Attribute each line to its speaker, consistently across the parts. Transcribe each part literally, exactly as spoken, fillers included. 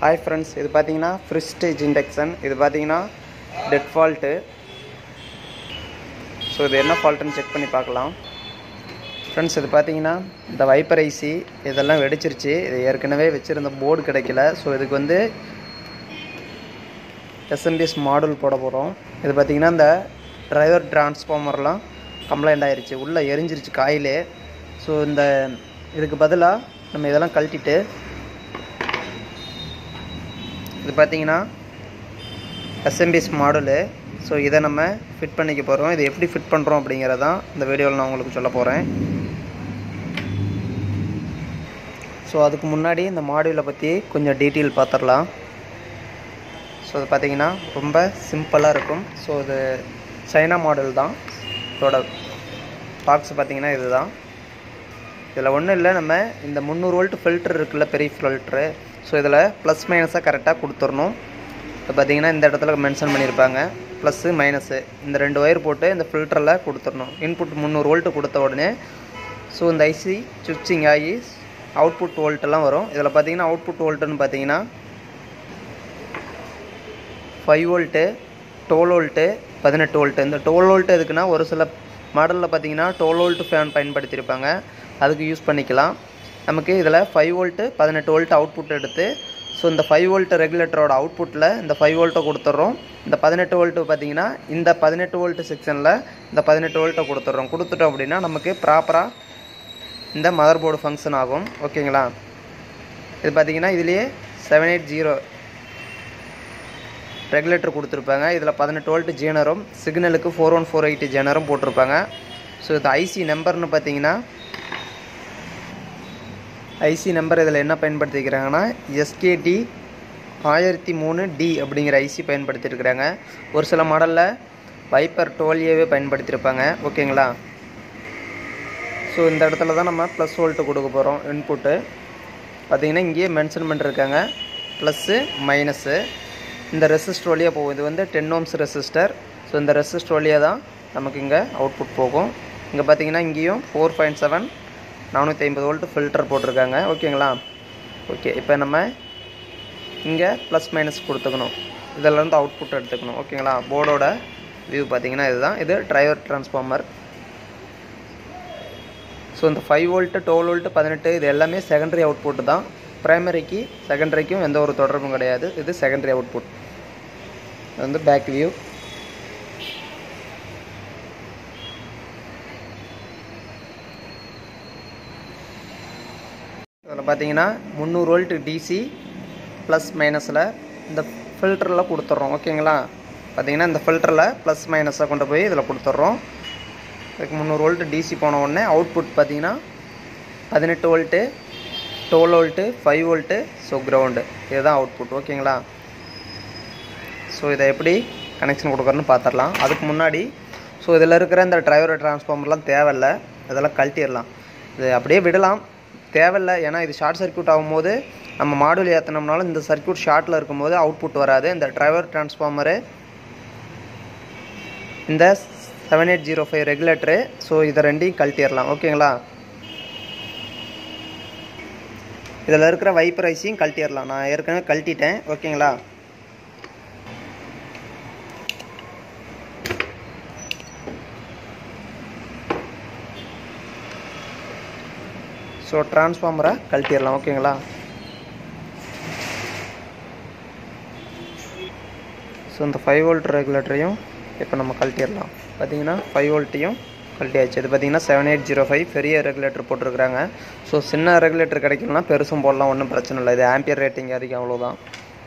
Speaker 1: Hi friends, இது பாத்தீங்கன்னா free stage induction. இது பாத்தீங்கன்னா டெட் ஃபால்ட். சோ இது என்ன ஃபால்ட்னு செக் பண்ணி பார்க்கலாம். फ्रेंड्स இது பாத்தீங்கன்னா இந்த வைப்பர் ஐசி இதெல்லாம் வெடிச்சிருச்சு. இது ஏற்கனவே வச்சிருந்த போர்டு கிடைக்கல. சோ இதுக்கு வந்து எஸ்எம்பிஎஸ் மாடல் போட போறோம். இது பாத்தீங்கன்னா இந்த டிரைவர் டிரான்ஸ்ஃபார்மர்லாம் கம்ப்ளைன்ட் ஆயிருச்சு. உள்ள எரிஞ்சிருச்சு காயிலே. சோ இந்த இதுக்கு பதிலா நம்ம இதெல்லாம் கழட்டிட்டு இது பாத்தீங்கன்னா எஸ்எம்பிஎஸ் மாடல். ஸோ இதை நம்ம ஃபிட் பண்ணிக்க போகிறோம். இது எப்படி ஃபிட் பண்ணுறோம் அப்படிங்கிறதான் இந்த வீடியோவில் நான் உங்களுக்கு சொல்ல போகிறேன். ஸோ அதுக்கு முன்னாடி இந்த மாடியூலை பற்றி கொஞ்சம் டீட்டெயில் பார்த்துடலாம். ஸோ இது பார்த்திங்கன்னா ரொம்ப சிம்பிளாக இருக்கும். ஸோ இது சைனா மாடல் தான். இதோட பாக்ஸ் பார்த்திங்கன்னா இது தான். இதில் ஒன்றும் இல்லை, நம்ம இந்த முந்நூறு வோல்ட் ஃபில்ட்ரு இருக்குல்ல, பெரிய ஃபில்ட்ரு. ஸோ இதில் ப்ளஸ் மைனஸாக கரெக்டாக கொடுத்துடணும். இப்போ பார்த்திங்கன்னா இந்த இடத்துல மென்ஷன் பண்ணியிருப்பாங்க ப்ளஸ்ஸு மைனஸு. இந்த ரெண்டு ஒயர் போட்டு இந்த ஃபில்டரில் கொடுத்துடணும். இன்புட் முந்நூறு வோல்ட்டு கொடுத்த உடனே ஸோ இந்த ஐசி சுவிட்சிங் ஆகி அவுட்புட் வோல்ட்டெல்லாம் வரும். இதில் பார்த்திங்கன்னா அவுட்புட் வோல்ட்டுன்னு பார்த்திங்கன்னா ஃபைவ் வோல்ட்டு, டுவெல் வோல்ட்டு, பதினெட்டு வோல்ட்டு. இந்த டுவெல் வோல்ட்டு எதுக்குன்னா ஒரு சில மாடலில் பார்த்திங்கன்னா டுவெல் வோல்ட்டு ஃபேன் பயன்படுத்தியிருப்பாங்க, அதுக்கு யூஸ் பண்ணிக்கலாம். நமக்கு இதில் ஃபைவ் வோல்ட்டு பதினெட்டு வோல்ட் அவுட்புட் எடுத்து ஸோ இந்த ஃபைவ் வோல்ட் ரெகுலேட்டரோட அவுட்புட்டில் இந்த ஃபைவ் வோல்ட்டை கொடுத்துட்றோம். இந்த பதினெட்டு வோல்ட்டு பார்த்திங்கன்னா இந்த பதினெட்டு வோல்ட்டு செக்ஷனில் இந்த பதினெட்டு வோல்ட்டை கொடுத்துட்றோம். கொடுத்துட்டோம் அப்படின்னா நமக்கு ப்ராப்பராக இந்த மதர் போர்டு ஃபங்க்ஷன் ஆகும். ஓகேங்களா? இது பார்த்திங்கன்னா இதுலேயே செவன் எயிட் ஜீரோ ரெகுலேட்டர் கொடுத்துருப்பாங்க. இதில் பதினெட்டு வோல்ட்டு ஜேனரும் சிக்னலுக்கு ஃபோர் ஒன் ஃபோர் எயிட் ஜேனரும் போட்டிருப்பாங்க. ஸோ இது ஐசி நம்பர்னு பார்த்திங்கன்னா ஐசி நம்பர் இதில் என்ன பயன்படுத்திக்கிறாங்கன்னா எஸ்கேடி ஆயிரத்தி மூணு டி அப்படிங்கிற ஐசி பயன்படுத்தியிருக்கிறாங்க. ஒரு சில மாடலில் வைப்பர் டுவெல்ஏவே பயன்படுத்தியிருப்பாங்க. ஓகேங்களா? ஸோ இந்த இடத்துல தான் நம்ம ப்ளஸ் வோல்ட்டு கொடுக்க போகிறோம். இன்புட்டு பார்த்திங்கன்னா இங்கேயே மென்ஷன் பண்ணிருக்காங்க ப்ளஸ்ஸு மைனஸு. இந்த ரெசிஸ்டர் வழியாக போகும். இது வந்து டென் ஓம்ஸ் ரெசிஸ்டர். ஸோ இந்த ரெசிஸ்டர் வழியாக தான் நமக்கு இங்கே அவுட்புட் போகும். இங்கே பார்த்திங்கன்னா இங்கேயும் ஃபோர் பாயிண்ட் செவன் நானூற்றி ஐம்பது வோல்ட்டு ஃபில்டர் போட்டிருக்காங்க. ஓகேங்களா? ஓகே, இப்போ நம்ம இங்கே ப்ளஸ் மைனஸ் கொடுத்துக்கணும். இதிலேருந்து அவுட்புட் எடுத்துக்கணும். ஓகேங்களா? போர்டோட வியூ பார்த்திங்கன்னா இதுதான். இது டிரைவர் டிரான்ஸ்ஃபார்மர். ஸோ இந்த ஃபைவ் வோல்ட்டு, டுவெல் வோல்ட்டு, பதினெட்டு இது எல்லாமே செகண்டரி அவுட்புட் தான். ப்ரைமரிக்கு செகண்டரிக்கும் எந்த ஒரு தொடர்பும் கிடையாது. இது செகண்டரி அவுட்புட். இது வந்து பேக் வியூ. இதில் பார்த்தீங்கன்னா முந்நூறு வோல்ட்டு டிசி ப்ளஸ் மைனஸில் இந்த ஃபில்டரில் கொடுத்துட்றோம். ஓகேங்களா? பார்த்தீங்கன்னா இந்த ஃபில்டரில் ப்ளஸ் மைனஸை கொண்டு போய் இதில் கொடுத்துட்றோம். இதுக்கு முந்நூறு வோல்ட்டு டிசி போன உடனே அவுட்புட் பார்த்தீங்கன்னா பதினெட்டு volt, twelve volt, five volt, so ground. இதுதான் அவுட்புட். ஓகேங்களா? ஸோ இதை எப்படி கனெக்ஷன் கொடுக்குறன்னு பார்த்துடலாம். அதுக்கு முன்னாடி ஸோ இதில் இருக்கிற இந்த டிரைவர் டிரான்ஸ்ஃபார்மர்லாம் தேவையில்லை, இதெல்லாம் கழட்டிடலாம். இது அப்படியே விடலாம், தேவையில்லை. ஏன்னா இது ஷார்ட் சர்க்யூட் ஆகும்போது நம்ம மாடுல் ஏற்றினோம்னாலும் இந்த சர்க்யூட் ஷார்ட்டில் இருக்கும்போது அவுட்புட் வராது. இந்த டிரைவர் டிரான்ஸ்ஃபார்மரு, இந்த seven eight zero five regulator, so இதை ரெண்டையும் கழட்டிடலாம். ஓகேங்களா? இதில் இருக்கிற வைப்பர் ஐசியும் கழட்டிடலாம். நான் ஏற்கனவே கழட்டிட்டேன். ஓகேங்களா? ஸோ டிரான்ஸ்ஃபார்மரை கழட்டிடலாம். ஓகேங்களா? ஸோ இந்த ஃபைவ் வோல்ட் ரெகுலேட்டரையும் இப்போ நம்ம கழட்டிடலாம். பார்த்தீங்கன்னா ஃபைவ் வோல்ட்டையும் கழட்டியாச்சு. இது பார்த்தீங்கன்னா செவன் எயிட் ஜீரோ ஃபைவ் பெரிய ரெகுலேட்டர் போட்டிருக்கிறாங்க. ஸோ சின்ன ரெகுலேட்டர் கிடைக்கணும்னா பெருசும் போடலாம், ஒன்றும் பிரச்சனை இல்லை. இது ஆம்பியர் ரேட்டிங் அதிகம், அவ்வளோதான்.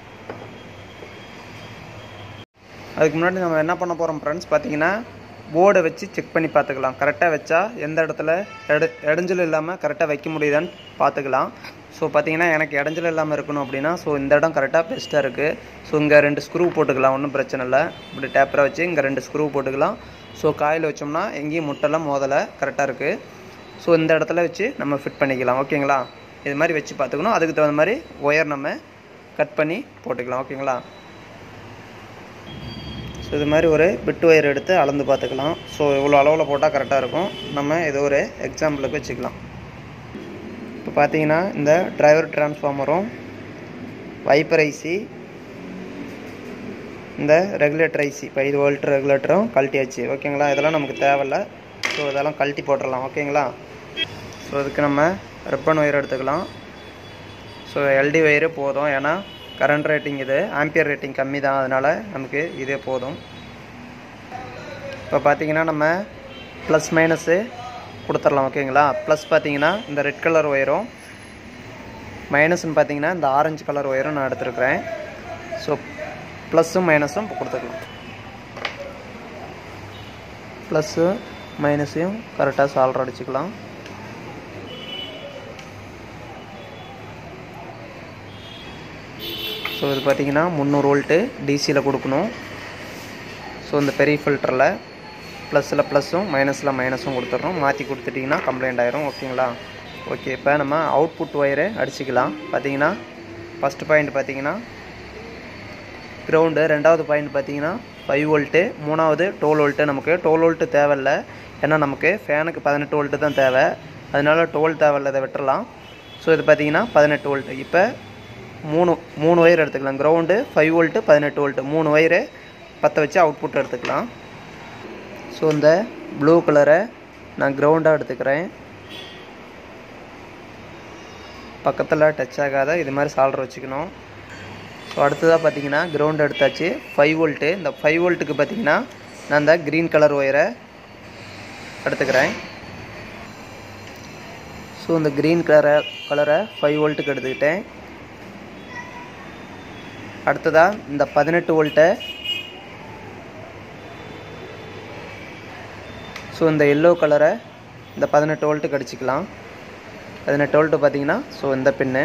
Speaker 1: அதுக்கு முன்னாடி நம்ம என்ன பண்ண போகிறோம் ஃப்ரெண்ட்ஸ், பார்த்தீங்கன்னா போர்டை வச்சு செக் பண்ணி பார்த்துக்கலாம். கரெக்டாக வச்சா எந்த இடத்துல எடு இடைஞ்சல் இல்லாமல் கரெக்டாக வைக்க முடியுதான்னு பார்த்துக்கலாம். ஸோ பார்த்திங்கன்னா எனக்கு இடைஞ்சல் இல்லாமல் இருக்கணும் அப்படின்னா ஸோ இந்த இடம் கரெக்டாக பெஸ்ட்டாக இருக்குது. ஸோ இங்கே ரெண்டு ஸ்க்ரூ போட்டுக்கலாம், ஒன்றும் பிரச்சனை இல்லை. இப்படி டேப்பரை வச்சு இங்கே ரெண்டு ஸ்க்ரூ போட்டுக்கலாம். ஸோ காயில் வச்சோம்னா எங்கேயும் முட்டெல்லாம் மோதலை, கரெக்டாக இருக்குது. ஸோ இந்த இடத்துல வச்சு நம்ம ஃபிட் பண்ணிக்கலாம். ஓகேங்களா? இது மாதிரி வச்சு பார்த்துக்கணும். அதுக்கு தகுந்த மாதிரி ஒயர் நம்ம கட் பண்ணி போட்டுக்கலாம். ஓகேங்களா? ஸோ இது மாதிரி ஒரு பிட் ஒயர் எடுத்து அளந்து பார்த்துக்கலாம். ஸோ இவ்வளோ அளவில் போட்டால் கரெக்டாக இருக்கும். நம்ம இது ஒரு எக்ஸாம்பிளுக்கு வச்சுக்கலாம். இப்போ பார்த்தீங்கன்னா இந்த டிரைவர் டிரான்ஸ்ஃபார்மரும் வைப்பர் ஐசி, இந்த ரெகுலேட்டர் ஐசி ஃபைவ் வோல்ட் ரெகுலேட்டரும் கழட்டியாச்சு. ஓகேங்களா, இதெல்லாம் நமக்கு தேவையில்லை. ஸோ இதெல்லாம் கழட்டி போட்டுடலாம். ஓகேங்களா, ஸோ இதுக்கு நம்ம ரிப்பன் ஒயர் எடுத்துக்கலாம். ஸோ எல்டி ஒயரு போதும், ஏன்னா கரண்ட் ரேட்டிங் இது ஆம்பியர் ரேட்டிங் கம்மி தான், அதனால் நமக்கு இதே போதும். இப்போ பார்த்தீங்கன்னா நம்ம ப்ளஸ் மைனஸு கொடுத்துடலாம். ஓகேங்களா, ப்ளஸ் பார்த்தீங்கன்னா இந்த ரெட் கலர் ஒயரும், மைனஸ்ன்னு பார்த்தீங்கன்னா இந்த ஆரஞ்சு கலர் ஒயரும் நான் எடுத்துருக்கிறேன். ஸோ ப்ளஸ்ஸும் மைனஸும் இப்போ கொடுத்துக்கலாம். ப்ளஸ்ஸு மைனஸையும் கரெக்டாக சால்டர் அடிச்சுக்கலாம். ஸோ இது பார்த்தீங்கன்னா முந்நூறு வோல்ட்டு டிசியில் கொடுக்கணும். ஸோ இந்த பெரிய ஃபில்டரில் ப்ளஸில் ப்ளஸ்ஸும் மைனஸில் மைனஸும் கொடுத்துட்றோம். மாற்றி கொடுத்துட்டிங்கன்னா கம்ப்ளைண்ட் ஆயிரும். ஓகேங்களா, ஓகே. இப்போ நம்ம அவுட்புட் ஒயரு அடிச்சுக்கலாம். பார்த்தீங்கன்னா ஃபஸ்ட்டு பாயிண்ட் பார்த்தீங்கன்னா கிரவுண்டு, ரெண்டாவது பாயிண்ட் பார்த்தீங்கன்னா ஃபைவ் வோல்ட்டு, மூணாவது டுவெல் வோல்ட்டு. நமக்கு டுவெல் வோல்ட்டு தேவையில்லை, ஏன்னா நமக்கு ஃபேனுக்கு பதினெட்டு வோல்ட்டு தான் தேவை, அதனால டுவெல் தேவையில்லை, இதை விட்டுறலாம். ஸோ இது பார்த்தீங்கன்னா பதினெட்டு வோல்ட்டு. இப்போ மூணு மூணு ஒயர் எடுத்துக்கலாம். கிரவுண்டு, ஃபைவ் வோல்ட்டு, பதினெட்டு வோல்ட்டு, மூணு ஒயரு பற்ற வச்சு அவுட்புட் எடுத்துக்கலாம். ஸோ இந்த ப்ளூ கலரை நான் கிரவுண்டாக எடுத்துக்கிறேன். பக்கத்தில் டச் ஆகாத இது மாதிரி சால்டர் வச்சுக்கணும். ஸோ அடுத்ததாக பார்த்தீங்கன்னா கிரவுண்ட் எடுத்தாச்சு. ஃபைவ் வோல்ட்டு, இந்த ஃபைவ் வோல்ட்டுக்கு பார்த்தீங்கன்னா நான் இந்த க்ரீன் கலர் ஒயரை எடுத்துக்கிறேன். ஸோ இந்த க்ரீன் கலரை கலரை ஃபைவ் வோல்ட்டுக்கு எடுத்துக்கிட்டேன். அடுத்ததாக இந்த பதினெட்டு வோல்ட்டை, ஸோ இந்த எல்லோ கலரை இந்த பதினெட்டு வோல்ட்டுக்கு அடிச்சுக்கலாம். பதினெட்டு வோல்ட்டு பார்த்தீங்கன்னா ஸோ இந்த பின்னு.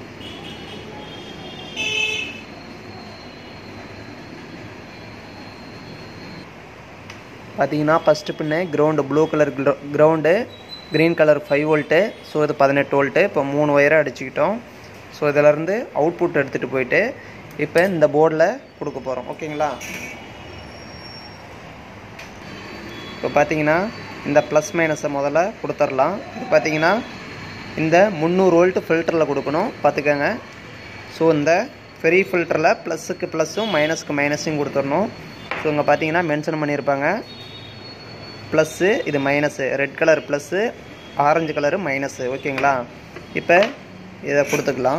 Speaker 1: பார்த்தீங்கன்னா first pin ground, blue colour ground, green colour five volt. So இது பதினெட்டு வோல்ட்டு. இப்போ மூணு ஒயரை அடிச்சுக்கிட்டோம். ஸோ இதிலேருந்து அவுட்புட் எடுத்துகிட்டு போயிட்டு இப்போ இந்த போர்டில் கொடுக்க போகிறோம். ஓகேங்களா, இப்போ பார்த்தீங்கன்னா இந்த ப்ளஸ் மைனஸை முதல்ல கொடுத்துடலாம். இது பார்த்தீங்கன்னா இந்த முந்நூறு வோல்ட்டு ஃபில்டரில் கொடுக்கணும், பார்த்துக்கோங்க. ஸோ இந்த பெரிய ஃபில்டரில் ப்ளஸுக்கு ப்ளஸ்ஸும் மைனஸுக்கு மைனஸையும் கொடுத்துடணும். ஸோ இங்கே பார்த்தீங்கன்னா மென்ஷன் பண்ணியிருப்பாங்க ப்ளஸ்ஸு, இது minus, red colour plus, orange colour minus. ஓகேங்களா, இப்போ இதை கொடுத்துக்கலாம்.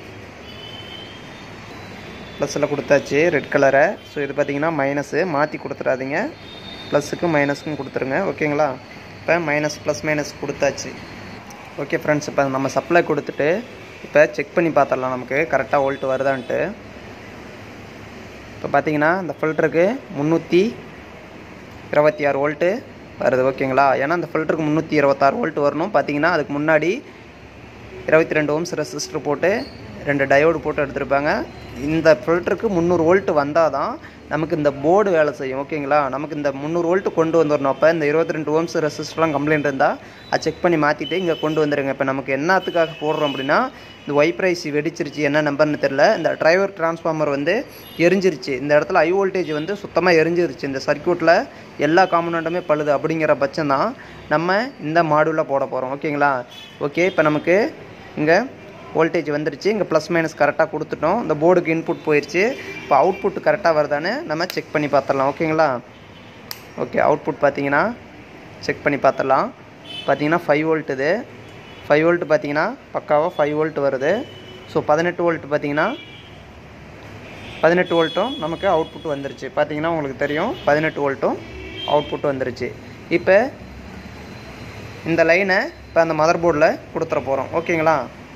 Speaker 1: ப்ளஸில் கொடுத்தாச்சு ரெட் கலரை. ஸோ இது பார்த்தீங்கன்னா மைனஸு, மாற்றி கொடுத்துடாதீங்க, ப்ளஸுக்கும் மைனஸுக்கும் கொடுத்துருங்க. ஓகேங்களா, இப்போ மைனஸ் ப்ளஸ் மைனஸ் கொடுத்தாச்சு. ஓகே ஃப்ரெண்ட்ஸ், இப்போ நம்ம சப்ளை கொடுத்துட்டு இப்போ செக் பண்ணி பார்த்துடலாம் நமக்கு கரெக்டாக வோல்ட் வருதான்ட்டு. இப்போ பார்த்தீங்கன்னா இந்த ஃபில்டருக்கு முந்நூற்றி இருபத்தி ஆறு வோல்ட்டு வருது. ஓகேங்களா, ஏன்னா அந்த ஃபில்டருக்கு முந்நூற்றி இருபத்தாறு வோல்ட் வரணும். பார்த்தீங்கன்னா அதுக்கு முன்னாடி இருபத்தி ரெண்டு ஓம்ஸ் ரெசிஸ்டர் போட்டு ரெண்டு டயோடு போட்டு எடுத்துருப்பாங்க. இந்த ஃபில்டருக்கு முந்நூறு வோல்ட்டு வந்தால் தான் நமக்கு இந்த போர்டு வேலை செய்யும். ஓகேங்களா, நமக்கு இந்த முந்நூறு வோல்ட்டு கொண்டு வந்துடணும். அப்போ இந்த இருபத்தி ரெண்டு ஓம்ஸ் ரெசிஸ்டர்லாம் கம்ப்ளைண்ட் இருந்தால் அது செக் பண்ணி மாற்றிட்டு இங்கே கொண்டு வந்துடுங்க. இப்போ நமக்கு என்னத்துக்காக போடுறோம் அப்படின்னா, இந்த வைப்பர் ஐசி வெடிச்சிருச்சு, என்ன நம்பர்னு தெரில, இந்த டிரைவர் டிரான்ஸ்ஃபார்மர் வந்து எரிஞ்சிருச்சு, இந்த இடத்துல ஹை வோல்டேஜ் வந்து சுத்தமாக எரிஞ்சிருச்சு, இந்த சர்க்யூட்டில் எல்லா காம்பனண்ட்டுமே பழுது அப்படிங்கிற பட்சம் தான் நம்ம இந்த மாடியூலில் போட போகிறோம். ஓகேங்களா, ஓகே. இப்போ நமக்கு இங்கே வோல்டேஜ் வந்துருச்சு, இங்கே ப்ளஸ் மைனஸ் கரெக்டாக கொடுத்துட்டோம், இந்த போர்டுக்கு இன்புட் போயிடுச்சு. இப்போ அவுட்புட் கரெக்டாக வருதான்னு நம்ம செக் பண்ணி பார்த்துடலாம். ஓகேங்களா, ஓகே. அவுட்புட் பார்த்தீங்கன்னா செக் பண்ணி பார்த்துடலாம். பார்த்தீங்கன்னா ஃபைவ் வோல்ட், இது ஃபைவ் வோல்ட் பார்த்தீங்கன்னா பக்காவாக ஃபைவ் வோல்ட் வருது. ஸோ பதினெட்டு வோல்ட் பார்த்தீங்கன்னா பதினெட்டு வோல்ட்டும் நமக்கு அவுட்புட் வந்துருச்சு. பார்த்தீங்கன்னா உங்களுக்கு தெரியும், பதினெட்டு வோல்ட்டும் அவுட்புட் வந்துருச்சு. இப்போ இந்த லைனை இப்போ அந்த மதர் போர்டில் கொடுத்துட போகிறோம். ஓகேங்களா,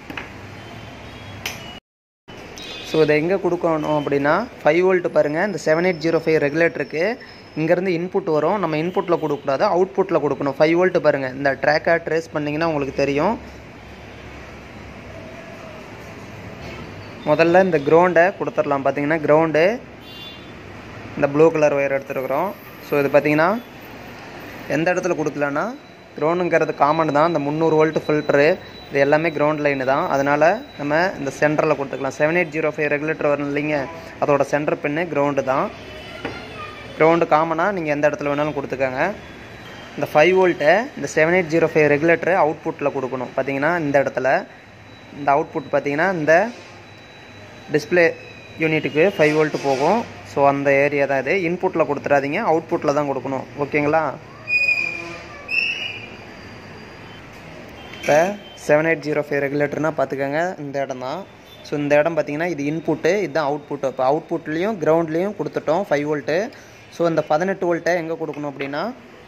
Speaker 1: ஸோ இதை எங்கே கொடுக்கணும் அப்படின்னா ஃபைவ் வோல்ட்டு பாருங்கள், இந்த செவன் எயிட் ஜீரோ ஃபைவ் ரெகுலேட்டருக்கு இங்கேருந்து இன்புட் வரும், நம்ம இன்புட்டில் கொடுக்கக்கூடாது, அவுட்புட்டில் கொடுக்கணும். ஃபைவ் வோல்ட்டு பாருங்கள், இந்த ட்ராக்கை ட்ரேஸ் பண்ணிங்கன்னா உங்களுக்கு தெரியும். முதல்ல இந்த கிரவுண்டை கொடுத்துடலாம். பார்த்தீங்கன்னா கிரவுண்டு இந்த ப்ளூ கலர் ஒயர் எடுத்துருக்குறோம். ஸோ இது பார்த்தீங்கன்னா எந்த இடத்துல கொடுக்கலன்னா, கிரவுண்டுங்கிறது காமன் தான், இந்த முந்நூறு வோல்ட்டு ஃபில்ட்ரு இது எல்லாமே கிரவுண்ட் லைனு தான், அதனால் நம்ம இந்த சென்டரில் கொடுத்துக்கலாம். Seven eight zero five regulator வரும் இல்லைங்க, அதோட சென்டர் பின்னு கிரவுண்டு தான். கிரவுண்டு காமனாக நீங்கள் எந்த இடத்துல வேணாலும் கொடுத்துக்கோங்க. இந்த ஃபைவ் வோல்ட்டை இந்த செவன் எயிட் ஜீரோ ஃபைவ் ரெகுலேட்டரை அவுட்புட்டில் கொடுக்கணும். பார்த்தீங்கன்னா இந்த இடத்துல இந்த அவுட்புட் பார்த்தீங்கன்னா இந்த டிஸ்பிளே யூனிட்டுக்கு ஃபைவ் வோல்ட் போகும். ஸோ அந்த ஏரியா தான் இது. இன்புட்டில் கொடுத்துடாதீங்க, அவுட்புட்டில் தான் கொடுக்கணும். ஓகேங்களா? இப்போ செவன் எயிட் ஜீரோ ஃபைவ் ரெகுலேட்டர்னால் பார்த்துக்கோங்க, இந்த இடம் தான். ஸோ இந்த இடம் பார்த்தீங்கன்னா இது இன்புட்டு, இதுதான் அவுட்புட்டு. இப்போ அவுட்புட்லேயும் கிரவுண்ட்லேயும் கொடுத்துட்டோம் ஃபைவ் வோல்ட்டு. ஸோ இந்த பதினெட்டு வோல்ட்டை எங்கே கொடுக்கணும் அப்படின்னா,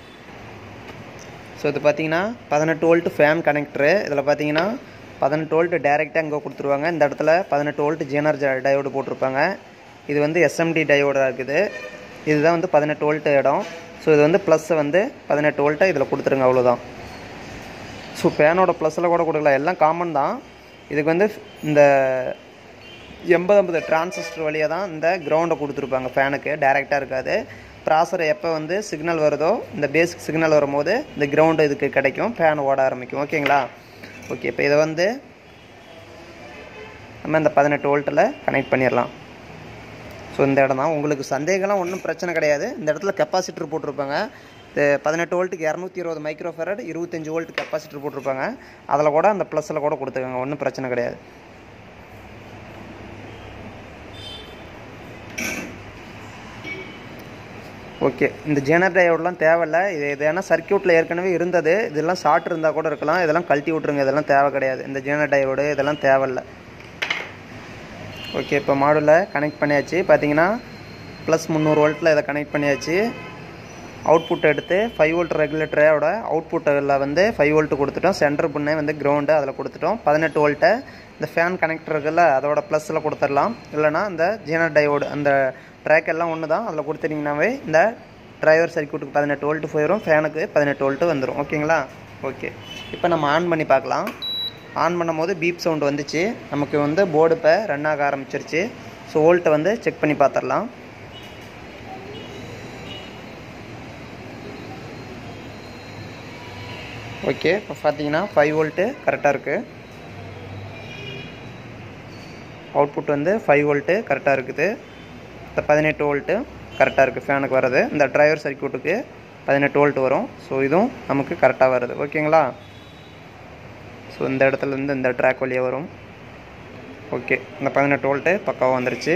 Speaker 1: ஸோ இது பார்த்தீங்கன்னா பதினெட்டு வோல்ட்டு ஃபேன் கனெக்டரு. இதில் பார்த்தீங்கன்னா பதினெட்டு வோல்ட்டு டேரெக்டாக இங்கே கொடுத்துருவாங்க. இந்த இடத்துல பதினெட்டு வோல்ட்டு ஜீனர் டயோடு போட்டிருப்பாங்க. இது வந்து எஸ்எம்டி டயோடாக இருக்குது. இதுதான் வந்து பதினெட்டு வோல்ட்டு இடம். ஸோ இது வந்து ப்ளஸ்ஸை வந்து பதினெட்டு வோல்ட்டை இதில் கொடுத்துருங்க, அவ்வளோதான். ஸோ ஃபேனோட ப்ளஸில் கூட கொடுக்கலாம், எல்லாம் காமன் தான். இதுக்கு வந்து இந்த எண்பது ஐம்பது டிரான்சிஸ்டர் வழியாக தான் இந்த கிரவுண்டை கொடுத்துருப்பாங்க ஃபேனுக்கு, டைரெக்டாக இருக்காது. ப்ராசர் எப்போ வந்து சிக்னல் வருதோ, இந்த பேசிக் சிக்னல் வரும்போது இந்த கிரவுண்டு இதுக்கு கிடைக்கும், ஃபேன் ஓட ஆரம்பிக்கும். ஓகேங்களா? ஓகே, இப்போ இதை வந்து நம்ம இந்த பதினெட்டு வோல்ட்டில் கனெக்ட் பண்ணிடலாம். ஸோ இந்த இடம் தான். உங்களுக்கு சந்தேகம்லாம் ஒன்றும் பிரச்சனை கிடையாது. இந்த இடத்துல கெப்பாசிட்டர் போட்டிருப்பாங்க. இது பதினெட்டு வோல்ட்டுக்கு இரநூத்தி இருபது மைக்ரோ ஃபேரட், இருபத்தஞ்சி வோல்ட் கெப்பாசிட்டர் போட்டிருப்பாங்க. அதில் கூட அந்த ப்ளஸில் கூட கொடுத்துருக்காங்க, ஒன்றும் பிரச்சனை கிடையாது. ஓகே, இந்த ஜீனர் டயோடெலாம் தேவையில்லை. இது இது ஏன்னா சர்க்கியூட்டில் ஏற்கனவே இருந்தது. இதெல்லாம் ஷார்ட் இருந்தால் கூட இருக்கலாம், இதெல்லாம் கழட்டி விட்ருங்க, இதெல்லாம் தேவை கிடையாது. இந்த ஜீனர் டயோடு இதெல்லாம் தேவையில்லை. ஓகே, இப்போ மாடுவில் கனெக்ட் பண்ணியாச்சு. பார்த்தீங்கன்னா ப்ளஸ் முந்நூறு வோல்ட்டில் இதை கனெக்ட் பண்ணியாச்சு. அவுட்புட் எடுத்து ஃபைவ் வோல்ட் ரெகுலேட்டரோட அவுட்புட்டில் வந்து ஃபைவ் வோல்ட்டு கொடுத்துட்டோம். சென்டர் புண்ணை வந்து கிரவுண்டு அதில் கொடுத்துட்டோம். பதினெட்டு வோல்ட்டை இந்த ஃபேன் கனெக்டர் இருக்குல்ல அதோட ப்ளஸில் கொடுத்துடலாம். இல்லைனா இந்த ஜீனர் டயோடு அந்த ட்ராக் எல்லாம் ஒன்று தான், அதில் கொடுத்துட்டிங்கனாவே இந்த டிரைவர் சர்க்யூட்டுக்கு பதினெட்டு வோல்ட்டு போயிடும், ஃபேனுக்கு பதினெட்டு வோல்ட்டு வந்துடும். ஓகேங்களா? ஓகே, இப்போ நம்ம ஆன் பண்ணி பார்க்கலாம். ஆன் பண்ணும் போது பீப் சவுண்டு வந்துச்சு. நமக்கு வந்து போர்டு இப்போ ரன் ஆக ஆரம்பிச்சிருச்சு. ஸோ வோல்ட்டை வந்து செக் பண்ணி பார்த்துடலாம். ஓகே, இப்போ பார்த்தீங்கன்னா ஃபைவ் வோல்ட்டு கரெக்டாக இருக்குது. அவுட்புட் வந்து ஃபைவ் வோல்ட்டு கரெக்டாக இருக்குது. இந்த பதினெட்டு வோல்ட்டு கரெக்டாக இருக்குது ஃபேனுக்கு வர்றது. இந்த டிரைவர் சர்க்யூட்டுக்கு பதினெட்டு வோல்ட் வரும். ஸோ இதுவும் நமக்கு கரெக்டாக வருது. ஓகேங்களா? ஸோ இந்த இடத்துலேருந்து இந்த ட்ராக் வழியாக வரும். ஓகே, இந்த பதினெட்டு வோல்ட்டு பக்காவாக வந்துருச்சு.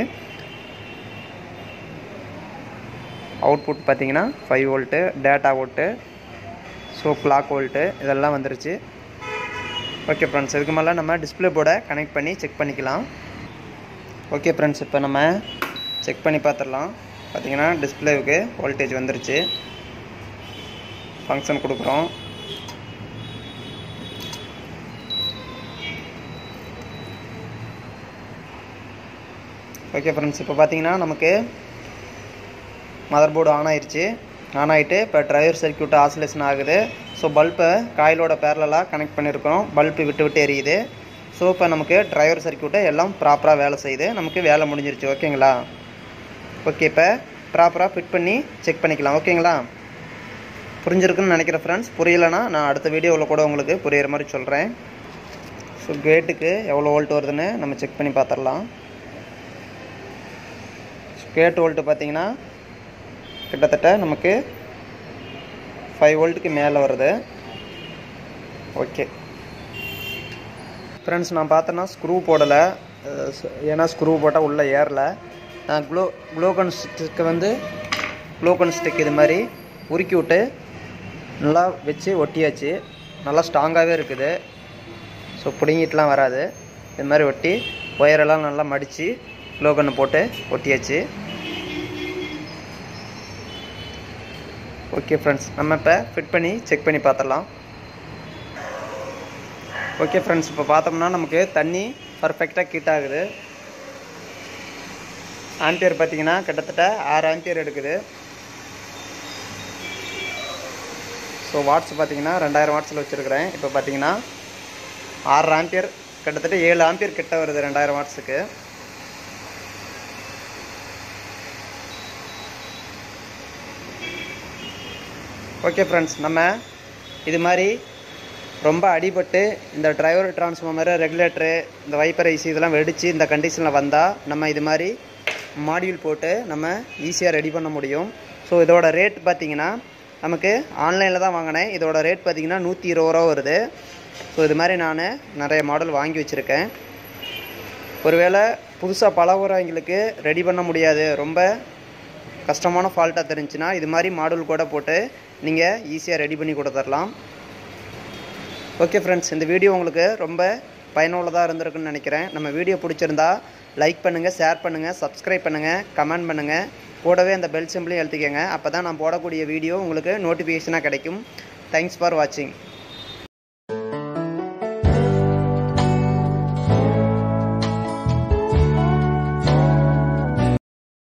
Speaker 1: அவுட்புட் பார்த்தீங்கன்னா five volt data volt, so clock volt இதெல்லாம் வந்துருச்சு. ஓகே ஃப்ரெண்ட்ஸ், இதுக்கு மேலே நம்ம டிஸ்பிளே போர்டை கனெக்ட் பண்ணி செக் பண்ணிக்கலாம். ஓகே ஃப்ரெண்ட்ஸ், இப்போ நம்ம செக் பண்ணி பார்த்துடலாம். பார்த்தீங்கன்னா டிஸ்பிளேவுக்கு வோல்டேஜ் வந்துருச்சு. ஃபங்க்ஷன் கொடுக்குறோம். ஓகே ஃப்ரெண்ட்ஸ், இப்போ பார்த்தீங்கன்னா நமக்கு மதர் போர்டு ஆன் ஆயிடுச்சு. ஆன் ஆகிட்டு இப்போ டிரைவர் சர்க்யூட் ஆசிலேஷன் ஆகுது. ஸோ பல்பை காயிலோட பேரலாக கனெக்ட் பண்ணியிருக்கோம். பல்பு விட்டு விட்டு எரியுது. ஸோ இப்போ நமக்கு டிரைவர் சர்க்யூட்டை எல்லாம் ப்ராப்பராக வேலை செய்யுது. நமக்கு வேலை முடிஞ்சிருச்சு. ஓகேங்களா? ஓகே, இப்போ ப்ராப்பராக ஃபிட் பண்ணி செக் பண்ணிக்கலாம். ஓகேங்களா? புரிஞ்சிருக்குன்னு நினைக்கிறேன் ஃப்ரெண்ட்ஸ். புரியலைன்னா நான் அடுத்த வீடியோவில் கூட உங்களுக்கு புரிகிற மாதிரி சொல்கிறேன். ஸோ கேட்டுக்கு எவ்வளோ வோல்ட் வருதுன்னு நம்ம செக் பண்ணி பார்த்துடலாம். கேட் வோல்ட்டு பார்த்தீங்கன்னா கிட்டத்தட்ட நமக்கு ஃபைவ் வோல்ட்டுக்கு மேலே வருது. ஓகே ஃப்ரெண்ட்ஸ், நான் பார்த்தேன்னா ஸ்க்ரூ போடலை. ஏன்னா ஸ்க்ரூ போட்டால் உள்ளே ஏறலை. நான் க்ளோ க்ளோகன் ஸ்டிக்கு வந்து க்ளோகன் ஸ்டிக் இது மாதிரி உருக்கி விட்டு நல்லா வச்சு ஒட்டியாச்சு. நல்லா ஸ்ட்ராங்காகவே இருக்குது. ஸோ பிடுங்கிட்டுலாம் வராது. இது மாதிரி ஒட்டி ஒயரெல்லாம் நல்லா மடித்து க்ளோகன் போட்டு ஒட்டியாச்சு. ஓகே ஃப்ரெண்ட்ஸ், நம்ம இப்போ ஃபிட் பண்ணி செக் பண்ணி பார்த்துடலாம். ஓகே ஃப்ரெண்ட்ஸ், இப்போ பார்த்தோம்னா நமக்கு தண்ணி பர்ஃபெக்டாக ஹீட் ஆகுது. ஆம்பியர் பார்த்தீங்கன்னா கிட்டத்தட்ட ஆறு ஆம்பியர் எடுக்குது. ஸோ வாட்ஸ் பார்த்தீங்கன்னா ரெண்டாயிரம் வாட்ஸில் வச்சுருக்கிறேன். இப்போ பார்த்தீங்கன்னா ஆறு ஆம்பியர் கிட்டத்தட்ட ஏழு ஆம்பியர் கிட்ட வருது ரெண்டாயிரம் வாட்ஸுக்கு. ஓகே ஃப்ரெண்ட்ஸ், நம்ம இது மாதிரி ரொம்ப அடிபட்டு இந்த டிரைவர் டிரான்ஸ்ஃபார்மரு ரெகுலேட்டரு இந்த வைப்பர் ஐசி இதெல்லாம் வெடித்து இந்த கண்டிஷனில் வந்தால் நம்ம இது மாதிரி மாடியூல் போட்டு நம்ம ஈஸியாக ரெடி பண்ண முடியும். ஸோ இதோட ரேட் பார்த்திங்கன்னா நமக்கு ஆன்லைனில் தான் வாங்கினேன். இதோட ரேட் பார்த்திங்கன்னா நூற்றி இருபது ரூபா வருது. ஸோ இது மாதிரி நான் நிறைய மாடல் வாங்கி வச்சுருக்கேன். ஒருவேளை புதுசாக பழகுறவங்களுக்கு ரெடி பண்ண முடியாது, ரொம்ப கஷ்டமான ஃபால்ட்டாக தெரிஞ்சுன்னா இது மாதிரி மாடல் கூட போட்டு நீங்கள் ஈஸியாக ரெடி பண்ணி கொடுத்துடலாம். ஓகே ஃப்ரெண்ட்ஸ், இந்த வீடியோ உங்களுக்கு ரொம்ப பயனுள்ளதாக இருந்திருக்குன்னு நினைக்கிறேன். நம்ம வீடியோ பிடிச்சிருந்தா லைக் பண்ணுங்கள், ஷேர் பண்ணுங்கள், சப்ஸ்கிரைப் பண்ணுங்கள், கமெண்ட் பண்ணுங்கள். கூடவே அந்த பெல் சிம்பிளையும் எழுத்திக்கங்க. அப்போ தான் நான் போடக்கூடிய வீடியோ உங்களுக்கு நோட்டிஃபிகேஷனாக கிடைக்கும். தேங்க்ஸ் ஃபார் வாட்சிங்.